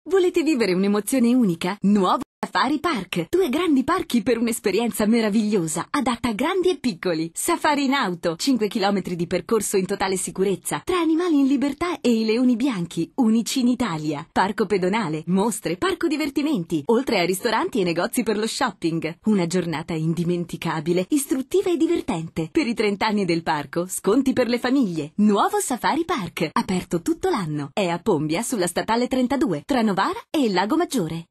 Volete vivere un'emozione unica? Nuovo Safari Park. 2 grandi parchi per un'esperienza meravigliosa, adatta a grandi e piccoli. Safari in auto, 5 chilometri di percorso in totale sicurezza, tra animali in libertà e i leoni bianchi, unici in Italia. Parco pedonale, mostre, parco divertimenti, oltre a ristoranti e negozi per lo shopping. Una giornata indimenticabile, istruttiva e divertente. Per i 30 anni del parco, sconti per le famiglie. Nuovo Safari Park, aperto tutto l'anno. È a Pombia, sulla statale 32, tra Novara e il Lago Maggiore.